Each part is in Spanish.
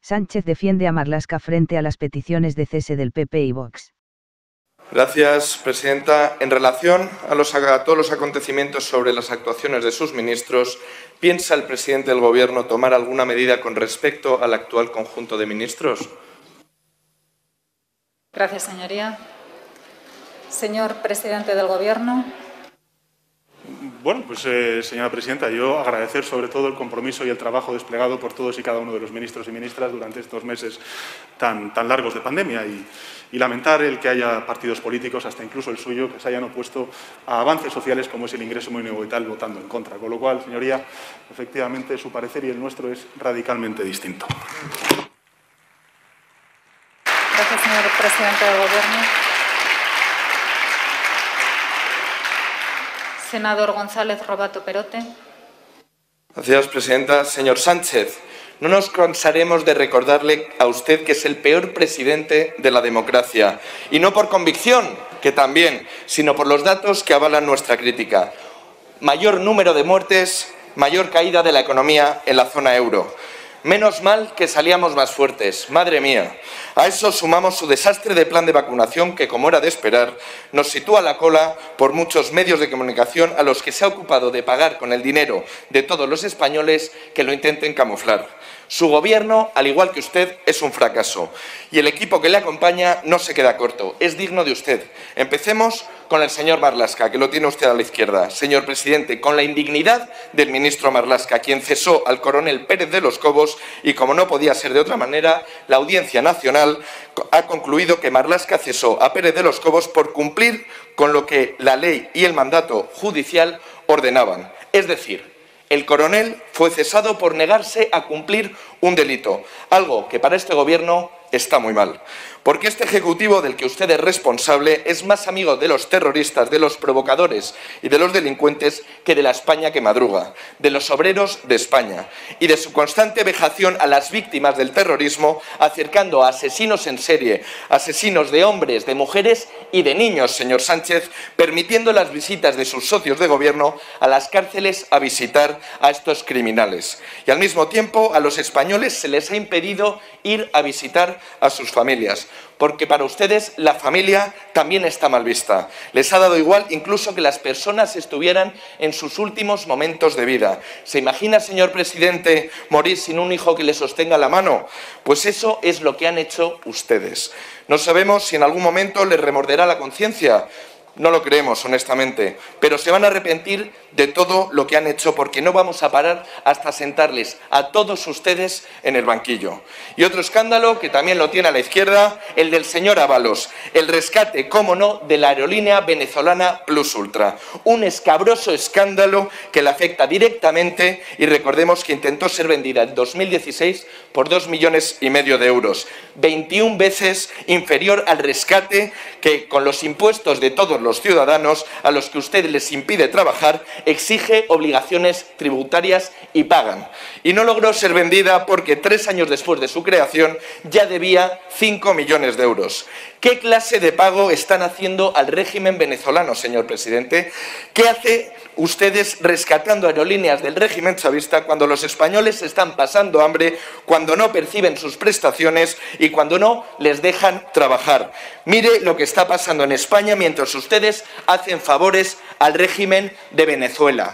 Sánchez defiende a Marlaska frente a las peticiones de cese del PP y Vox. Gracias, presidenta. En relación a todos los acontecimientos sobre las actuaciones de sus ministros, ¿piensa el presidente del Gobierno tomar alguna medida con respecto al actual conjunto de ministros? Gracias, señoría. Señor presidente del Gobierno. Bueno, pues señora presidenta, yo agradecer sobre todo el compromiso y el trabajo desplegado por todos y cada uno de los ministros y ministras durante estos meses tan largos de pandemia y lamentar el que haya partidos políticos, hasta incluso el suyo, que se hayan opuesto a avances sociales como es el ingreso mínimo vital votando en contra. Con lo cual, señoría, efectivamente su parecer y el nuestro es radicalmente distinto. Gracias, señor presidente del Gobierno. Senador González Robato Perote. Gracias, presidenta. Señor Sánchez, no nos cansaremos de recordarle a usted que es el peor presidente de la democracia. Y no por convicción, que también, sino por los datos que avalan nuestra crítica. Mayor número de muertes, mayor caída de la economía en la zona euro. Menos mal que salíamos más fuertes, madre mía. A eso sumamos su desastre de plan de vacunación que, como era de esperar, nos sitúa a la cola por muchos medios de comunicación a los que se ha ocupado de pagar con el dinero de todos los españoles que lo intenten camuflar. Su Gobierno, al igual que usted, es un fracaso. Y el equipo que le acompaña no se queda corto, es digno de usted. Empecemos con el señor Marlaska, que lo tiene usted a la izquierda. Señor presidente, con la indignidad del ministro Marlaska, quien cesó al coronel Pérez de los Cobos y, como no podía ser de otra manera, la Audiencia Nacional ha concluido que Marlaska cesó a Pérez de los Cobos por cumplir con lo que la ley y el mandato judicial ordenaban. Es decir, el coronel fue cesado por negarse a cumplir un delito, algo que para este Gobierno está muy mal. Porque este Ejecutivo del que usted es responsable es más amigo de los terroristas, de los provocadores y de los delincuentes que de la España que madruga, de los obreros de España y de su constante vejación a las víctimas del terrorismo, acercando a asesinos en serie, asesinos de hombres, de mujeres y de niños, señor Sánchez, permitiendo las visitas de sus socios de Gobierno a las cárceles a visitar a estos criminales. Y al mismo tiempo a los españoles se les ha impedido ir a visitar a sus familias, porque para ustedes la familia también está mal vista. Les ha dado igual incluso que las personas estuvieran en sus últimos momentos de vida. ¿Se imagina, señor presidente, morir sin un hijo que le sostenga la mano? Pues eso es lo que han hecho ustedes. No sabemos si en algún momento les remorderá la conciencia. No lo creemos, honestamente, pero se van a arrepentir de todo lo que han hecho porque no vamos a parar hasta sentarles a todos ustedes en el banquillo. Y otro escándalo que también lo tiene a la izquierda, el del señor Ábalos, el rescate, cómo no, de la aerolínea venezolana Plus Ultra. Un escabroso escándalo que le afecta directamente y recordemos que intentó ser vendida en 2016 por 2,5 millones de euros, 21 veces inferior al rescate que con los impuestos de todos los ciudadanos a los que usted les impide trabajar, exige obligaciones tributarias y pagan. Y no logró ser vendida porque 3 años después de su creación ya debía 5 millones de euros. ¿Qué clase de pago están haciendo al régimen venezolano, señor presidente? ¿Qué hacen ustedes rescatando aerolíneas del régimen chavista cuando los españoles están pasando hambre, cuando no perciben sus prestaciones y cuando no les dejan trabajar? Mire lo que está pasando en España mientras ustedes hacen favores al régimen de Venezuela.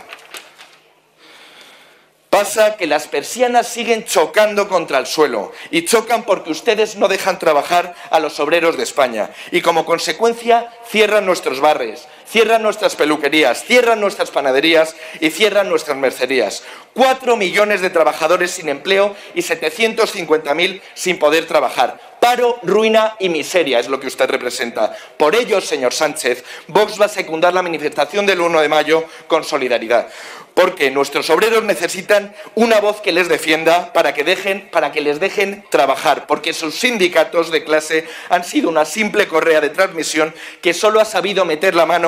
Pasa que las persianas siguen chocando contra el suelo y chocan porque ustedes no dejan trabajar a los obreros de España y como consecuencia cierran nuestros bares, cierran nuestras peluquerías, cierran nuestras panaderías y cierran nuestras mercerías. 4 millones de trabajadores sin empleo y 750.000 sin poder trabajar. Paro, ruina y miseria es lo que usted representa. Por ello, señor Sánchez, Vox va a secundar la manifestación del 1 de mayo con solidaridad. Porque nuestros obreros necesitan una voz que les defienda para que les dejen trabajar. Porque sus sindicatos de clase han sido una simple correa de transmisión que solo ha sabido meter la mano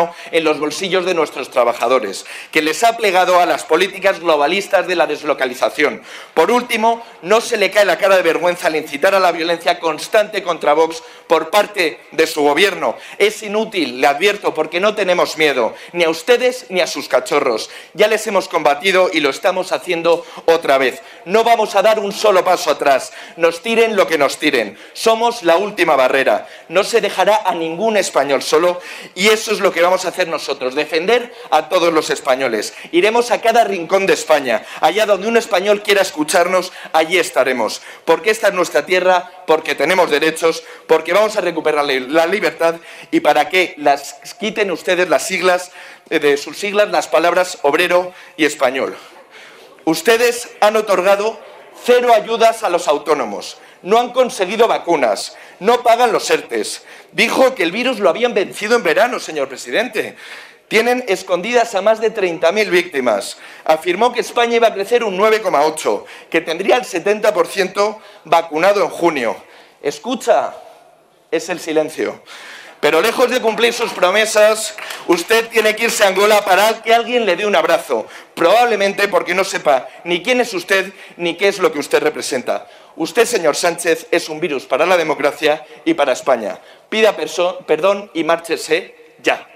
mano en los bolsillos de nuestros trabajadores, que les ha plegado a las políticas globalistas de la deslocalización. Por último, no se le cae la cara de vergüenza al incitar a la violencia constante contra Vox por parte de su gobierno. Es inútil, le advierto, porque no tenemos miedo, ni a ustedes ni a sus cachorros. Ya les hemos combatido y lo estamos haciendo otra vez. No vamos a dar un solo paso atrás, nos tiren lo que nos tiren. Somos la última barrera. No se dejará a ningún español solo y eso es lo que vamos a hacer nosotros, defender a todos los españoles. Iremos a cada rincón de España, allá donde un español quiera escucharnos, allí estaremos. Porque esta es nuestra tierra, porque tenemos derechos, porque vamos a recuperar la libertad y para que las quiten ustedes las siglas, de sus siglas, las palabras obrero y español. Ustedes han otorgado 0 ayudas a los autónomos, no han conseguido vacunas, no pagan los ERTEs. Dijo que el virus lo habían vencido en verano, señor presidente. Tienen escondidas a más de 30.000 víctimas. Afirmó que España iba a crecer un 9,8, que tendría el 70% vacunado en junio. Escucha, es el silencio. Pero lejos de cumplir sus promesas, usted tiene que irse a Angola para que alguien le dé un abrazo, probablemente porque no sepa ni quién es usted ni qué es lo que usted representa. Usted, señor Sánchez, es un virus para la democracia y para España. Pida perdón y márchese ya.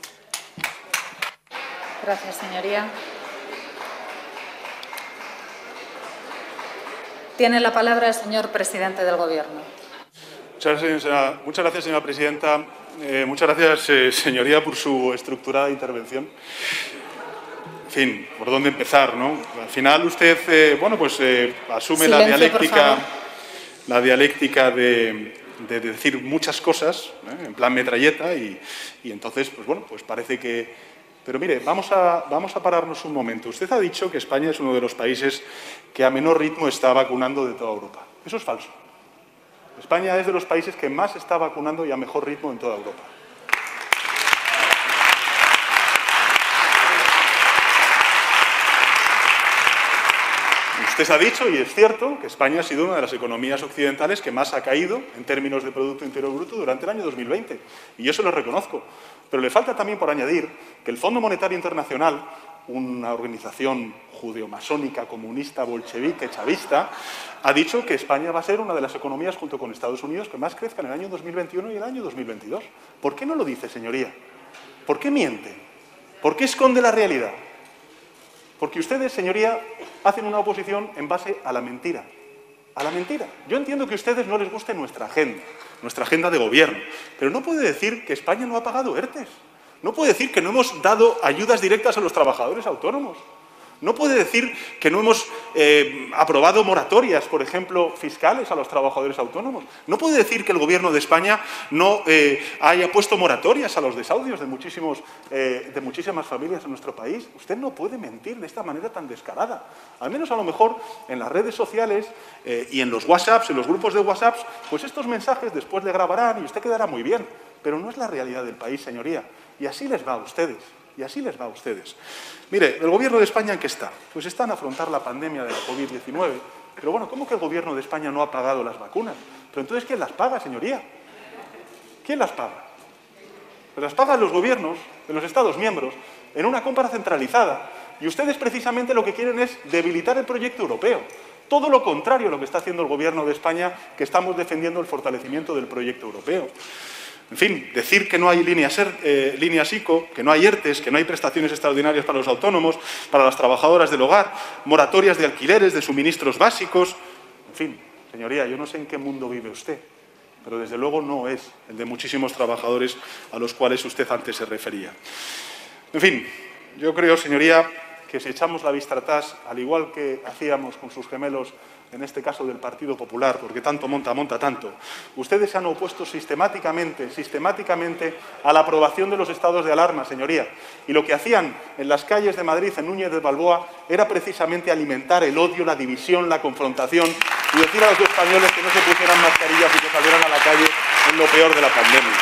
Gracias, señoría. Tiene la palabra el señor presidente del Gobierno. Muchas gracias, señora presidenta. Muchas gracias, señoría, por su estructurada intervención. En fin, ¿por dónde empezar, no? Al final usted, asume la dialéctica de decir muchas cosas, en plan metralleta, y entonces, pues parece que... Pero mire, vamos a pararnos un momento. Usted ha dicho que España es uno de los países que a menor ritmo está vacunando de toda Europa. Eso es falso. España es de los países que más está vacunando y a mejor ritmo en toda Europa. Usted ha dicho, y es cierto, que España ha sido una de las economías occidentales que más ha caído en términos de Producto Interior Bruto durante el año 2020. Y yo se lo reconozco. Pero le falta también por añadir que el Fondo Monetario Internacional, una organización judeomasónica, comunista, bolchevique, chavista, ha dicho que España va a ser una de las economías, junto con Estados Unidos, que más crezcan en el año 2021 y el año 2022. ¿Por qué no lo dice, señoría? ¿Por qué miente? ¿Por qué esconde la realidad? Porque ustedes, señoría, hacen una oposición en base a la mentira. A la mentira. Yo entiendo que a ustedes no les guste nuestra agenda de gobierno, pero no puede decir que España no ha pagado ERTEs. No puede decir que no hemos dado ayudas directas a los trabajadores autónomos. No puede decir que no hemos aprobado moratorias, por ejemplo, fiscales a los trabajadores autónomos. No puede decir que el Gobierno de España no haya puesto moratorias a los desahucios de muchísimas familias en nuestro país. Usted no puede mentir de esta manera tan descarada. Al menos a lo mejor en las redes sociales y en los WhatsApps, en los grupos de WhatsApp, pues estos mensajes después le grabarán y usted quedará muy bien. Pero no es la realidad del país, señoría. Y así les va a ustedes. Y así les va a ustedes. Mire, ¿el Gobierno de España en qué está? Pues está en afrontar la pandemia de la COVID-19. Pero bueno, ¿cómo que el Gobierno de España no ha pagado las vacunas? Pero entonces, ¿quién las paga, señoría? ¿Quién las paga? Pues las pagan los gobiernos de los Estados miembros en una compra centralizada. Y ustedes precisamente lo que quieren es debilitar el proyecto europeo. Todo lo contrario a lo que está haciendo el Gobierno de España, que estamos defendiendo el fortalecimiento del proyecto europeo. En fin, decir que no hay líneas ICO, que no hay ERTEs, que no hay prestaciones extraordinarias para los autónomos, para las trabajadoras del hogar, moratorias de alquileres, de suministros básicos. En fin, señoría, yo no sé en qué mundo vive usted, pero desde luego no es el de muchísimos trabajadores a los cuales usted antes se refería. En fin, yo creo, señoría, que si echamos la vista atrás, al igual que hacíamos con sus gemelos, en este caso del Partido Popular, porque tanto monta tanto, ustedes se han opuesto sistemáticamente a la aprobación de los estados de alarma, señoría. Y lo que hacían en las calles de Madrid, en Núñez de Balboa, era precisamente alimentar el odio, la división, la confrontación y decir a los españoles que no se pusieran mascarillas y que salieran a la calle en lo peor de la pandemia.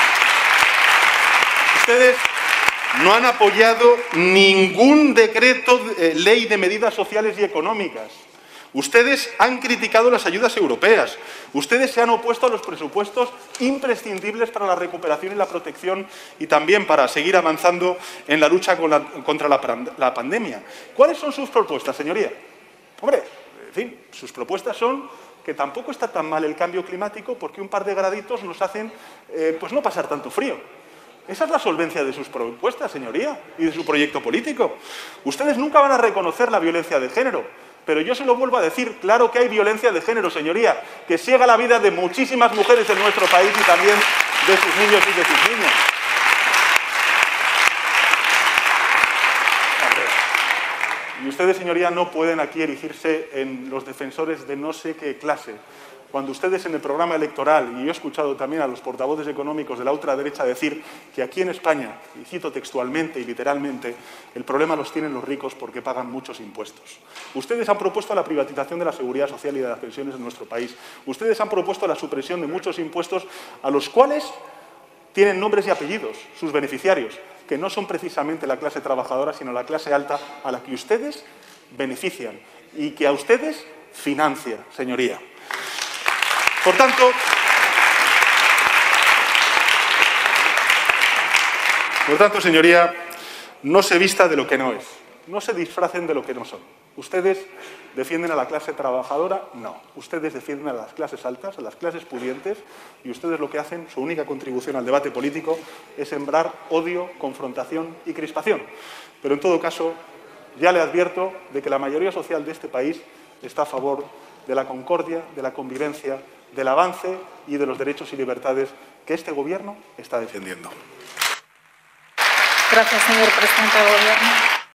Ustedes no han apoyado ningún decreto, ley de medidas sociales y económicas. Ustedes han criticado las ayudas europeas. Ustedes se han opuesto a los presupuestos imprescindibles para la recuperación y la protección y también para seguir avanzando en la lucha contra la pandemia. ¿Cuáles son sus propuestas, señoría? Hombre, en fin, sus propuestas son que tampoco está tan mal el cambio climático porque un par de graditos nos hacen pues no pasar tanto frío. Esa es la solvencia de sus propuestas, señoría, y de su proyecto político. Ustedes nunca van a reconocer la violencia de género, pero yo se lo vuelvo a decir, claro que hay violencia de género, señoría, que ciega la vida de muchísimas mujeres en nuestro país y también de sus niños y de sus niñas. Y ustedes, señoría, no pueden aquí erigirse en los defensores de no sé qué clase. Cuando ustedes en el programa electoral, y yo he escuchado también a los portavoces económicos de la ultraderecha decir que aquí en España, y cito textualmente y literalmente, el problema los tienen los ricos porque pagan muchos impuestos. Ustedes han propuesto la privatización de la seguridad social y de las pensiones en nuestro país. Ustedes han propuesto la supresión de muchos impuestos a los cuales tienen nombres y apellidos, sus beneficiarios, que no son precisamente la clase trabajadora, sino la clase alta a la que ustedes benefician y que a ustedes financia, señoría. Por tanto, señoría, no se vista de lo que no es. No se disfracen de lo que no son. ¿Ustedes defienden a la clase trabajadora? No. Ustedes defienden a las clases altas, a las clases pudientes, y ustedes lo que hacen, su única contribución al debate político, es sembrar odio, confrontación y crispación. Pero en todo caso, ya le advierto de que la mayoría social de este país está a favor de la concordia, de la convivencia, del avance y de los derechos y libertades que este Gobierno está defendiendo. Gracias, señor presidente del Gobierno.